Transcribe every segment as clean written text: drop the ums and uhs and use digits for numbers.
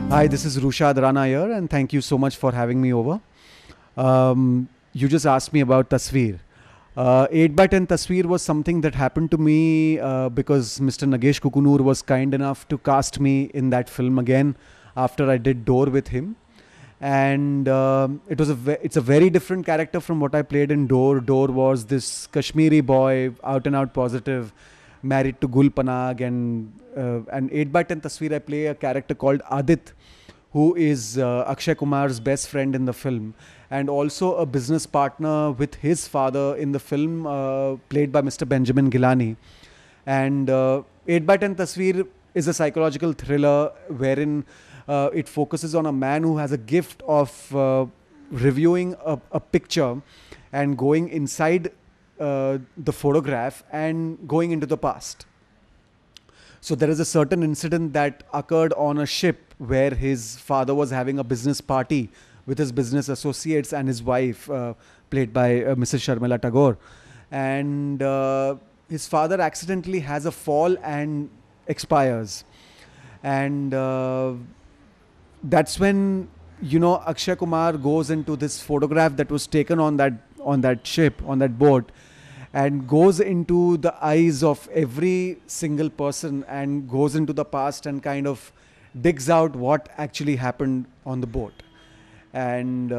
Hi, this is Rushad Rana here, and thank you so much for having me over. You just asked me about Tasveer. 8 by 10 Tasveer was something that happened to me because Mr. Nagesh Kukunur was kind enough to cast me in that film again after I did Door with him. And it's a very different character from what I played in Door. Door was this Kashmiri boy, out and out positive, married to Gul Panag, and 8 by 10 Tasveer I play a character called Adit, who is Akshay Kumar's best friend in the film, and also a business partner with his father in the film, played by Mr. Benjamin Gilani. And 8 by 10 Tasveer is a psychological thriller wherein it focuses on a man who has a gift of reviewing a picture and going inside the photograph and going into the past. So there is a certain incident that occurred on a ship where his father was having a business party with his business associates and his wife, played by Mrs. Sharmila Tagore. And his father accidentally has a fall and expires. And that's when, Akshay Kumar goes into this photograph that was taken on that ship, on that boat, and goes into the eyes of every single person and goes into the past and kind of digs out what actually happened on the boat. And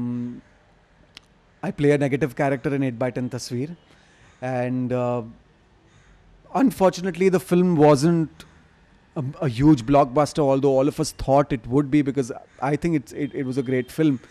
I play a negative character in 8 by 10 Tasveer. And unfortunately, the film wasn't a huge blockbuster, although all of us thought it would be, because I think it was a great film.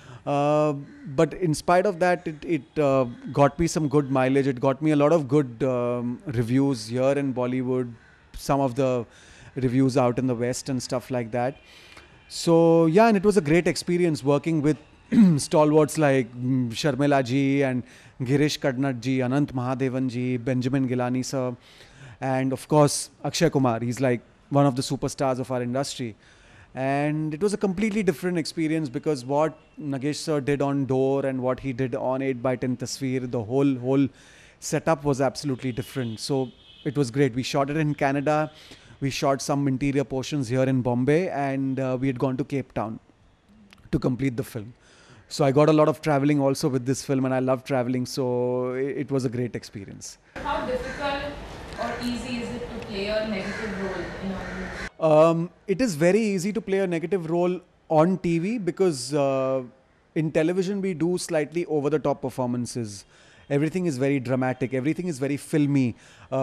But in spite of that, it got me some good mileage. It got me a lot of good reviews here in Bollywood, some of the reviews out in the West and stuff like that. So yeah, and it was a great experience working with stalwarts like Sharmila ji and Girish Kadnat ji, Anant Mahadevan ji, Benjamin Gilani sir, and of course Akshay Kumar. He's like one of the superstars of our industry. And it was a completely different experience because what Nagesh sir did on Door and what he did on 8 by 10 Tasveer, the whole setup was absolutely different. So it was great. We shot it in Canada. We shot some interior portions here in Bombay, and we had gone to Cape Town to complete the film. So I got a lot of traveling also with this film, and I love traveling. So it was a great experience. How difficult or easy is it to play a negative role in a movie? It is very easy to play a negative role on TV because in television we do slightly over the top performances. Everything is very dramatic. Everything is very filmy.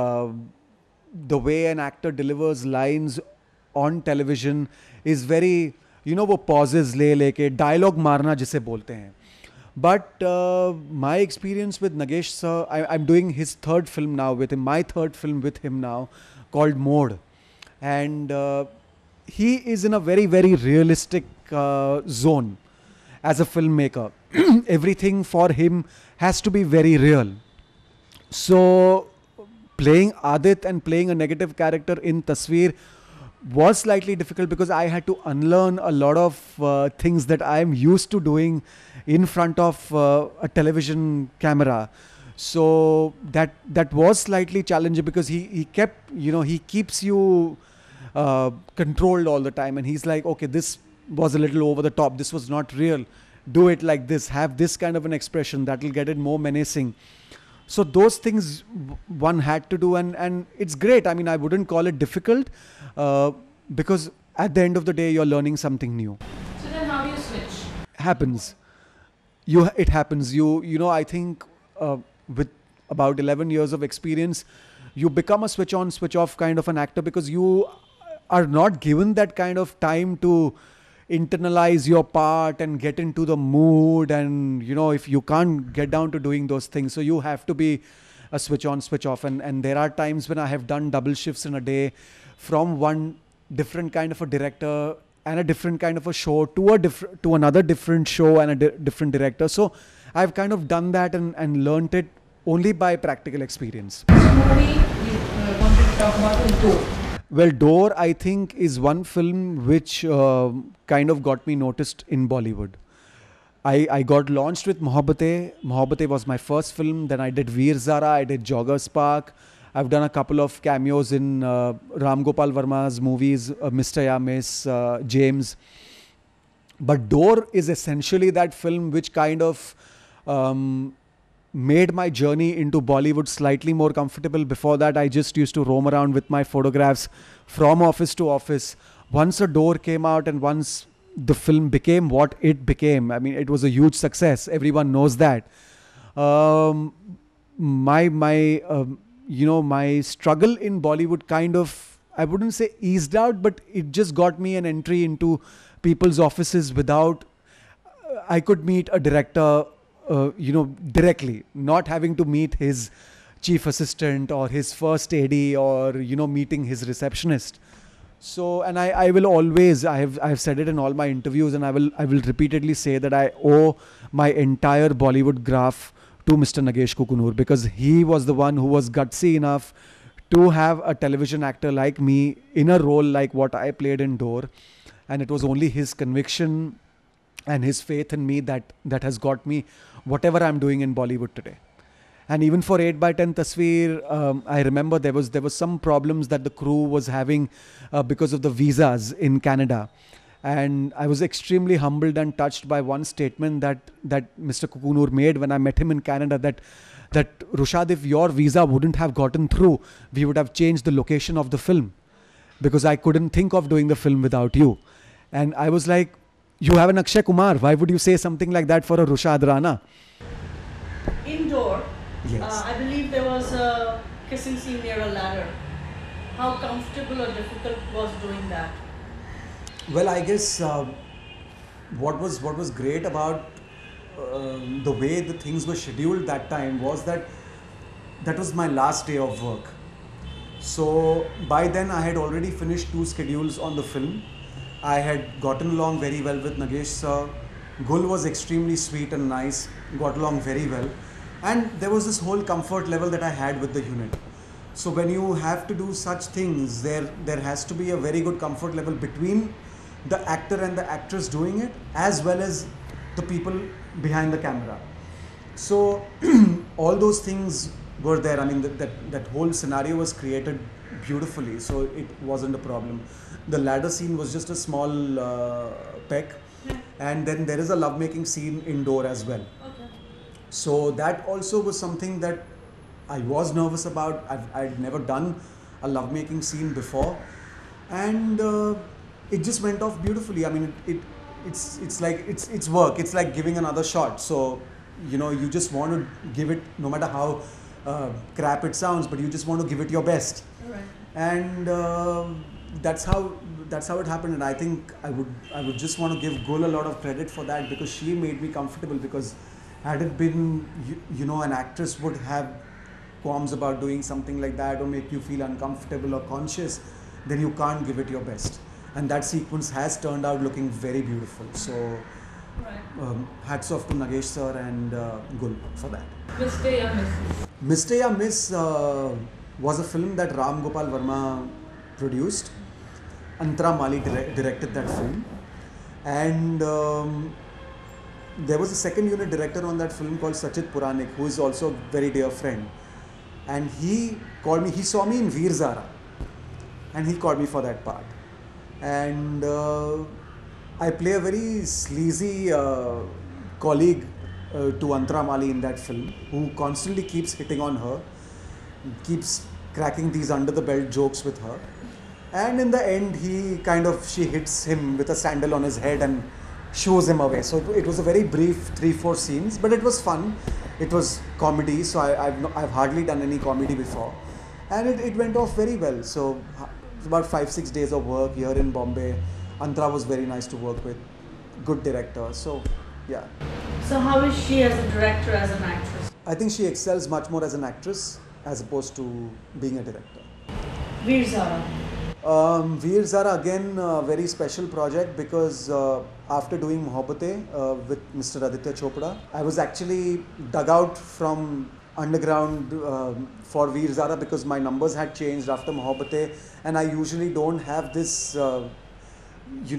The way an actor delivers lines on television is very, वो pauses ले लेके dialogue मारना जिसे बोलते हैं. But my experience with Nagesh sir, I'm doing his third film now with him, my third film with him now, called Mode. And he is in a very, very realistic zone as a filmmaker. Everything for him has to be very real. So playing Adit and playing a negative character in Tasveer was slightly difficult because I had to unlearn a lot of things that I am used to doing in front of a television camera. So that was slightly challenging because he kept, he keeps you controlled all the time, and he's like, okay, this was a little over the top, this was not real, do it like this, have this kind of an expression that will get it more menacing. So those things one had to do, and it's great. I mean, I wouldn't call it difficult because at the end of the day you're learning something new. So then how do you switch? Happens. It happens. I think with about 11 years of experience, you become a switch on, switch off kind of an actor because you are not given that kind of time to internalize your part and get into the mood. And, if you can't get down to doing those things, so you have to be a switch on, switch off. And there are times when I have done double shifts in a day from one different kind of a director and a different kind of a show to another different show and a different director. So I've kind of done that and learnt it only by practical experience. Which movie you wanted to talk about is Door? Well, Door, I think, is one film which kind of got me noticed in Bollywood. I got launched with Mohabbatein. Mohabbatein was my first film. Then I did Veer Zara, I did Joggers Park, I've done a couple of cameos in Ram Gopal Verma's movies, Mr. Ya Miss, James. But Door is essentially that film which kind of made my journey into Bollywood slightly more comfortable. Before that, I just used to roam around with my photographs from office to office. Once A Door came out and once the film became what it became, I mean, it was a huge success. Everyone knows that. Um, my struggle in Bollywood kind of, I wouldn't say eased out, but it just got me an entry into people's offices without I could meet a director, directly, not having to meet his chief assistant or his first AD or meeting his receptionist. So, and I will always, I've said it in all my interviews, and I will repeatedly say that I owe my entire Bollywood graph to Mr. Nagesh Kukunur, because he was the one who was gutsy enough to have a television actor like me in a role like what I played in Door. And it was only his conviction and his faith in me that has got me whatever I'm doing in Bollywood today. And even for 8x10 Tasveer, I remember there was some problems that the crew was having because of the visas in Canada. And I was extremely humbled and touched by one statement that Mr. Kukunur made when I met him in Canada, that Rushad, if your visa wouldn't have gotten through, we would have changed the location of the film, because I couldn't think of doing the film without you. And I was like, you have an Akshay Kumar. Why would you say something like that for a Rushad Rana? Indoor, Yes. I believe there was a kissing scene near a ladder. How comfortable or difficult was doing that? Well, I guess what was great about the way the things were scheduled that time was that was my last day of work. So by then I had already finished 2 schedules on the film. I had gotten along very well with Nagesh sir. Gul was extremely sweet and nice, got along very well. And there was this whole comfort level that I had with the unit. So when you have to do such things, there has to be a very good comfort level between the actor and the actress doing it, as well as the people behind the camera. So all those things were there. I mean, that whole scenario was created beautifully, so it wasn't a problem. The ladder scene was just a small peck, and then there is a lovemaking scene indoor as well. Okay. So that also was something that I was nervous about. I'd never done a lovemaking scene before, and it just went off beautifully. I mean, it's like it's work. It's like giving another shot. So you just want to give it, no matter how crap it sounds, but you just want to give it your best. Right. And that's how it happened. And I think I would just want to give Gul a lot of credit for that, because she made me comfortable. Because had it been an actress would have qualms about doing something like that, or make you feel uncomfortable or conscious, then you can't give it your best. And that sequence has turned out looking very beautiful. So Right. hats off to Nagesh sir and Gul for that. Mr. Ya Miss. Mr. Ya Miss was a film that Ram Gopal Verma produced. Antara Mali directed that film. And there was a second unit director on that film called Sachit Puranik, who is also a very dear friend. And he called me, he saw me in Veer Zara, and he called me for that part. And I play a very sleazy colleague to Antara Mali in that film, who constantly keeps hitting on her, keeps cracking these under the belt jokes with her. And in the end, she hits him with a sandal on his head and shoos him away. So it was a very brief 3-4 scenes, but it was fun. It was comedy, so I've hardly done any comedy before. And it went off very well. So it's about 5-6 days of work here in Bombay. Antara was very nice to work with. Good director. So yeah. So how is she as a director, as an actress? I think she excels much more as an actress as opposed to being a director. Veer Zara. Veer Zara, again, a very special project, because after doing Mohabbatein with Mr. Aditya Chopra, I was actually dug out from underground for Veer Zara, because my numbers had changed after Mohabbatein, and I usually don't have this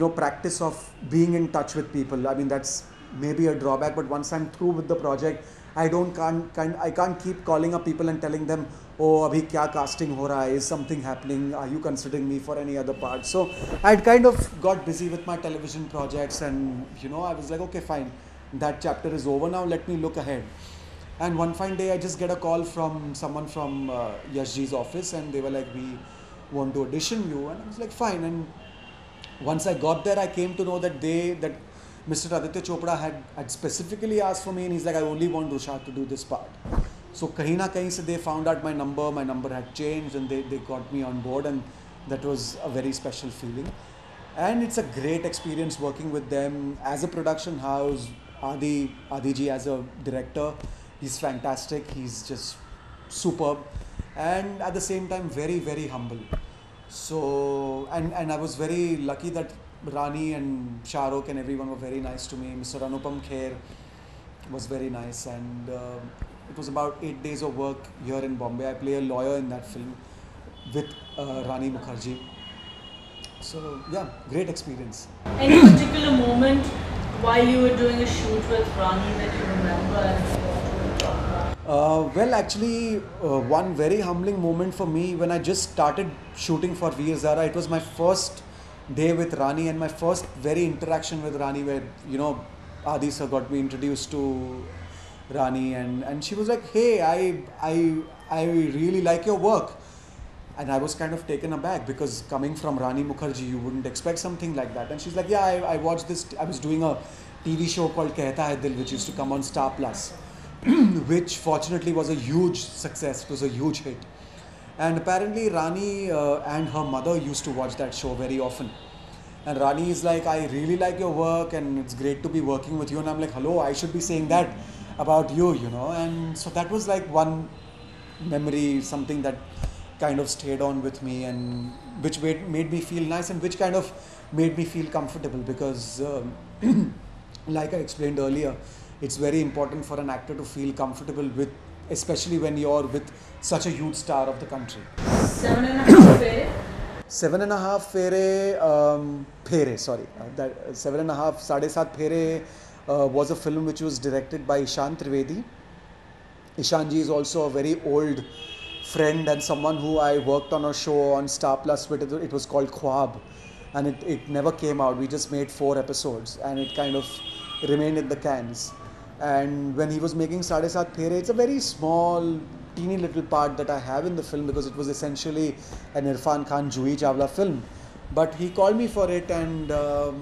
practice of being in touch with people. I mean, that's maybe a drawback, but once I'm through with the project, I can't keep calling up people and telling them, oh, abhi kya casting ho raha hai, is something happening, are you considering me for any other part? So I'd kind of got busy with my television projects, and I was like, okay, fine, that chapter is over now, let me look ahead. And one fine day I just get a call from someone from Yashji's office, and they were like, we want to audition you. And I was like, fine. And once I got there, I came to know that Mr. Aditya Chopra had specifically asked for me, and he's like, I only want Rushad to do this part. So kahin na kahin se they found out my number had changed, and they got me on board, and that was a very special feeling. And it's a great experience working with them as a production house. Adi ji as a director, he's fantastic, he's just superb, and at the same time very, very humble. So, and I was very lucky that Rani and Shah Rukh and everyone were very nice to me. Mr. Anupam Kher was very nice, and it was about 8 days of work here in Bombay. I play a lawyer in that film with Rani Mukherjee. So yeah, great experience. Any particular moment while you were doing a shoot with Rani that you remember and want to talk about? Well, actually, one very humbling moment for me when I just started shooting for Veer Zara. It was my first day with Rani and my first very interaction with Rani, where Adi sir got me introduced to Rani, and she was like, hey, I really like your work. And I was kind of taken aback, because coming from Rani Mukherjee, you wouldn't expect something like that. And she's like, yeah, I watched this. I was doing a TV show called Kehta Hai Dil, which used to come on Star Plus, which fortunately was a huge success. It was a huge hit. And apparently Rani and her mother used to watch that show very often. And Rani is like, I really like your work, and it's great to be working with you. And I'm like, hello, I should be saying that about you, And so that was like one memory, something that kind of stayed on with me, and which made me feel nice, and which kind of made me feel comfortable, because like I explained earlier, it's very important for an actor to feel comfortable with, especially when you're with such a huge star of the country. 7.5 Fere? 7.5 Fere, sorry. That 7.5, Sade Saat Fere was a film which was directed by Ishan Trivedi. Ishan ji is also a very old friend and someone who I worked on a show on Star Plus with. It was called Khwab, and it never came out. We just made 4 episodes, and it kind of remained in the cans. And when he was making Sade Saat Fere, it's a very small, teeny little part that I have in the film, because it was essentially an Irfan Khan Juhi Chawla film. But he called me for it, and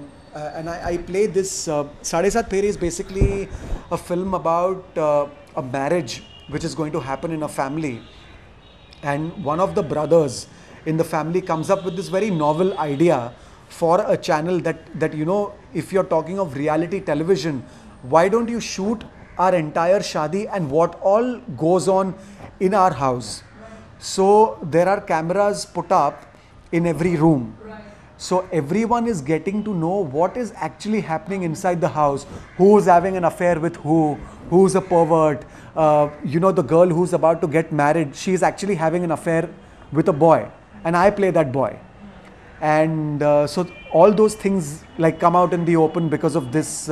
I played this. Sade Saat Fere is basically a film about a marriage which is going to happen in a family. And one of the brothers in the family comes up with this very novel idea for a channel that if you're talking of reality television, why don't you shoot our entire shadi and what all goes on in our house? So there are cameras put up in every room. So everyone is getting to know what is actually happening inside the house, who's having an affair with who's a pervert. The girl who's about to get married, she's actually having an affair with a boy, and I play that boy. And so all those things like come out in the open because of this,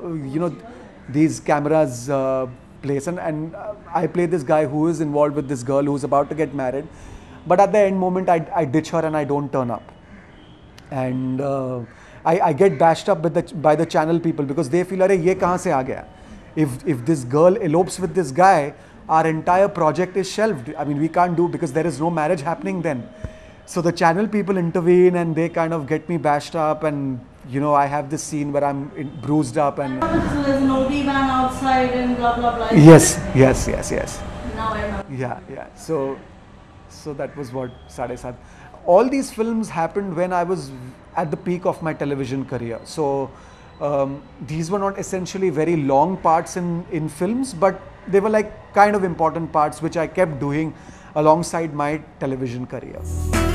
these cameras place. And I play this guy who is involved with this girl who's about to get married. But at the end moment, I ditch her and I don't turn up. And I get bashed up by the channel people, because they feel, "Arey, ye kahan se aa gaya?" If this girl elopes with this guy, our entire project is shelved. I mean, we can't do, because there is no marriage happening then. So the channel people intervene, and they kind of get me bashed up, and I have this scene where I'm bruised up, and So there's an OB van outside and blah blah blah. yes. Now I know. Yeah. So that was what Sade Saat. All these films happened when I was at the peak of my television career. So these were not essentially very long parts in films, but they were like kind of important parts which I kept doing alongside my television career.